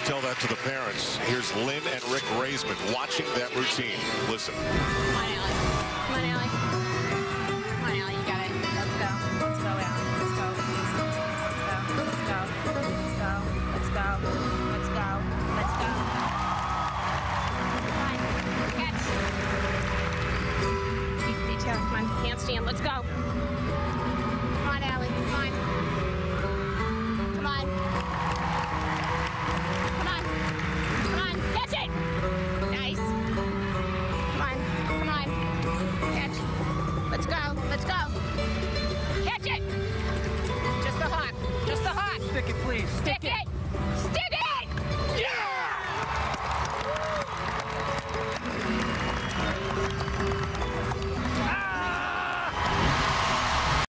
tell that to the parents. Here's Lynn and Rick Raisman watching that routine. Listen. Come on, Aly. Come on, Aly. Come on, Aly. You got it. Let's go. Let's go, Aly. Let's go. Let's go. Let's go. Let's go. Let's go. Let's go. Let's go. Come on. Catch. Keep detail. Come on. Handstand. Let's go. Come on, Aly. Come on. Come on. Come on. Come on. Catch it. Nice. Come on. Come on. Catch. Let's go. Let's go. Catch it. Just the hop. Just the hop. Stick it, please. Stick it.